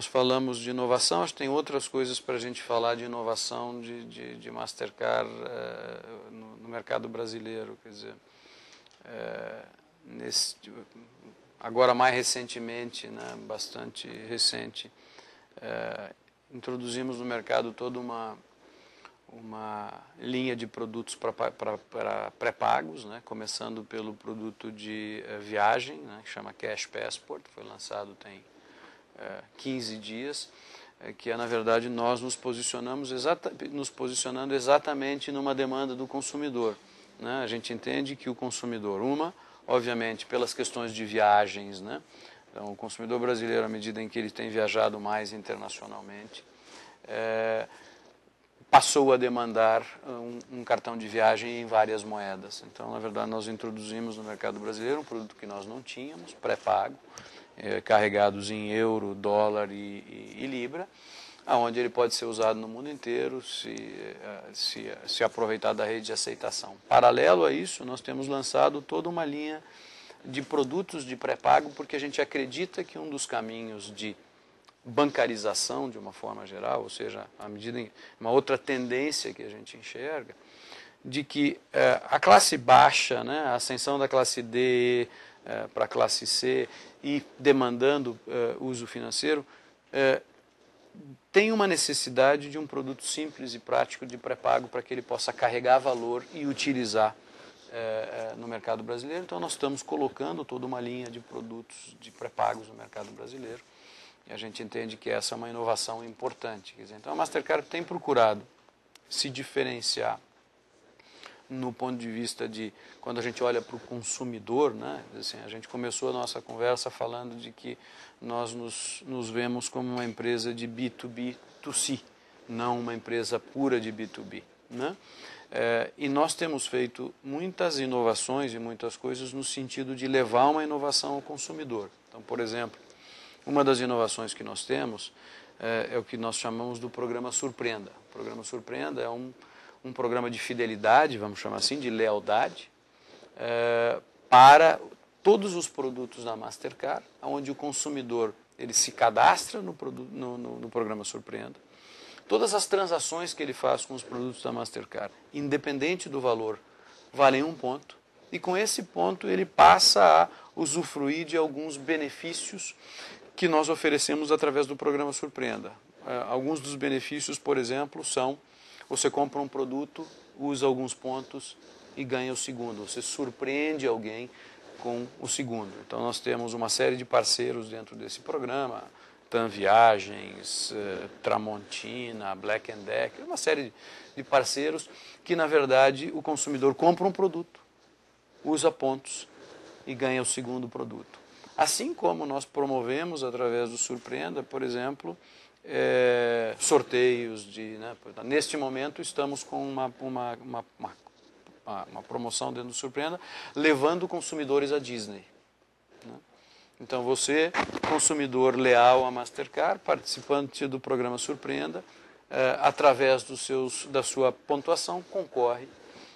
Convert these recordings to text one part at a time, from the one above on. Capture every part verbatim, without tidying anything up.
nós falamos de inovação, acho que tem outras coisas para a gente falar de inovação de, de, de Mastercard uh, no, no mercado brasileiro. Quer dizer, uh, nesse, agora mais recentemente, né, bastante recente, uh, introduzimos no mercado toda uma, uma linha de produtos para pré-pagos, né, começando pelo produto de uh, viagem, né, que chama Cash Passport, foi lançado tem quinze dias, que é, na verdade, nós nos posicionamos exata, nos posicionando exatamente numa demanda do consumidor, né? A gente entende que o consumidor, uma, obviamente, pelas questões de viagens, né? Então, o consumidor brasileiro, à medida em que ele tem viajado mais internacionalmente, é, passou a demandar um, um cartão de viagem em várias moedas. Então, na verdade, nós introduzimos no mercado brasileiro um produto que nós não tínhamos, pré-pago, É, carregados em euro, dólar e, e, e libra, aonde ele pode ser usado no mundo inteiro, se, se, se aproveitar da rede de aceitação. Paralelo a isso, nós temos lançado toda uma linha de produtos de pré-pago, porque a gente acredita que um dos caminhos de bancarização, de uma forma geral, ou seja, à medida em uma outra tendência que a gente enxerga, de que eh, a classe baixa, né, a ascensão da classe D eh, para a classe C e demandando eh, uso financeiro, eh, tem uma necessidade de um produto simples e prático de pré-pago para que ele possa carregar valor e utilizar eh, no mercado brasileiro. Então nós estamos colocando toda uma linha de produtos de pré-pagos no mercado brasileiro e a gente entende que essa é uma inovação importante. Quer dizer, então a Mastercard tem procurado se diferenciar no ponto de vista de, quando a gente olha para o consumidor, né? Assim, a gente começou a nossa conversa falando de que nós nos, nos vemos como uma empresa de B dois B dois C, não uma empresa pura de B dois B. Né? É, e nós temos feito muitas inovações e muitas coisas no sentido de levar uma inovação ao consumidor. Então, por exemplo, uma das inovações que nós temos é, é o que nós chamamos do programa Surpreenda. O programa Surpreenda é um um programa de fidelidade, vamos chamar assim, de lealdade, é, para todos os produtos da Mastercard, onde o consumidor ele se cadastra no, no, no, no programa Surpreenda. Todas as transações que ele faz com os produtos da Mastercard, independente do valor, valem um ponto, e com esse ponto ele passa a usufruir de alguns benefícios que nós oferecemos através do programa Surpreenda. É, alguns dos benefícios, por exemplo, são: você compra um produto, usa alguns pontos e ganha o segundo. Você surpreende alguém com o segundo. Então nós temos uma série de parceiros dentro desse programa, TAM Viagens, eh, Tramontina, Black and Decker, uma série de parceiros que, na verdade, o consumidor compra um produto, usa pontos e ganha o segundo produto. Assim como nós promovemos, através do Surpreenda, por exemplo, É, sorteios de, né, neste momento estamos com uma, uma, uma, uma, uma promoção dentro do Surpreenda, levando consumidores à Disney, né? Então você, consumidor leal à Mastercard, participante do programa Surpreenda, é, através dos seus, da sua pontuação, concorre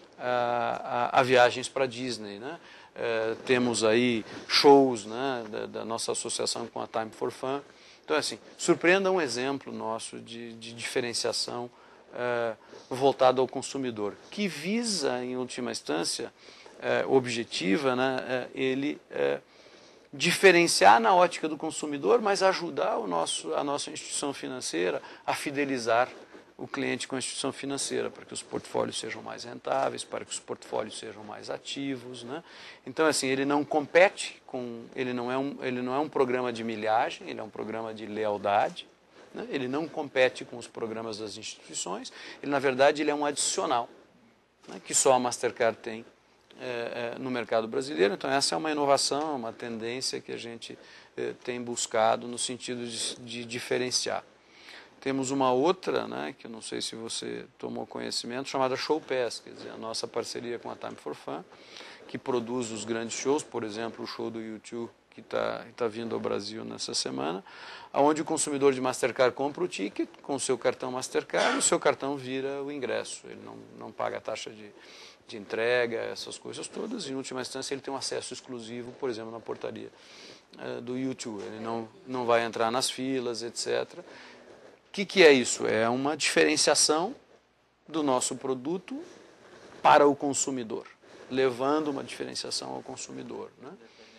a, a, a viagens para a Disney, né? É, temos aí shows, né, da, da nossa associação com a Time for Fun. Então, assim, Surpreenda um exemplo nosso de, de diferenciação eh, voltado ao consumidor, que visa, em última instância, eh, objetiva, né, eh, ele eh, diferenciar na ótica do consumidor, mas ajudar o nosso, a nossa instituição financeira a fidelizar o cliente com a instituição financeira, para que os portfólios sejam mais rentáveis, para que os portfólios sejam mais ativos, né? Então, assim, ele não compete com, ele não é um, ele não é um programa de milhagem, ele é um programa de lealdade, né? Ele não compete com os programas das instituições, ele, na verdade, ele é um adicional, né, que só a Mastercard tem é, é, no mercado brasileiro. Então, essa é uma inovação, uma tendência que a gente é, tem buscado no sentido de, de diferenciar. Temos uma outra, né, que eu não sei se você tomou conhecimento, chamada Show Pass, quer dizer, a nossa parceria com a Time for Fun, que produz os grandes shows, por exemplo, o show do U dois, que está tá vindo ao Brasil nessa semana, onde o consumidor de Mastercard compra o ticket com o seu cartão Mastercard e o seu cartão vira o ingresso. Ele não, não paga a taxa de, de entrega, essas coisas todas, e, em última instância, ele tem um acesso exclusivo, por exemplo, na portaria uh, do YouTube, ele não, não vai entrar nas filas, etcétera. O que, que é isso? É uma diferenciação do nosso produto para o consumidor, levando uma diferenciação ao consumidor, né?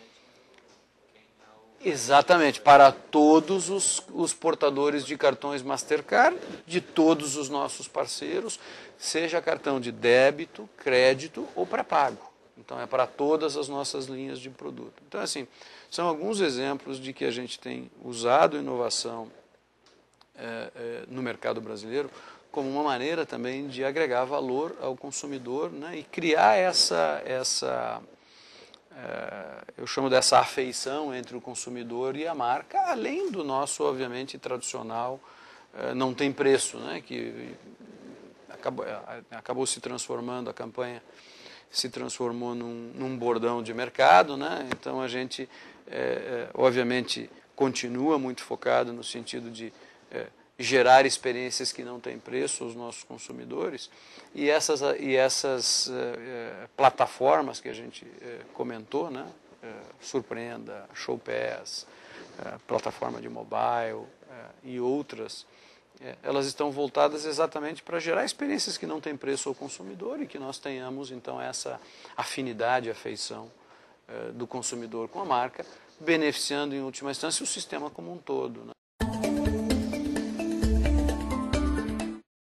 Exatamente, para todos os, os portadores de cartões Mastercard, de todos os nossos parceiros, seja cartão de débito, crédito ou pré-pago. Então é para todas as nossas linhas de produto. Então, assim, são alguns exemplos de que a gente tem usado inovação é, é, no mercado brasileiro como uma maneira também de agregar valor ao consumidor, né, e criar essa... essa eu chamo dessa afeição entre o consumidor e a marca, além do nosso, obviamente, tradicional, não tem preço, né, que acabou, acabou se transformando, a campanha se transformou num, num bordão de mercado, né, então a gente, é, obviamente, continua muito focado no sentido de é, gerar experiências que não têm preço aos nossos consumidores, e essas, e essas uh, plataformas que a gente uh, comentou, né? uh, Surpreenda, Showpass, uh, plataforma de mobile uh, e outras, uh, elas estão voltadas exatamente para gerar experiências que não têm preço ao consumidor e que nós tenhamos então essa afinidade, afeição uh, do consumidor com a marca, beneficiando em última instância o sistema como um todo, né?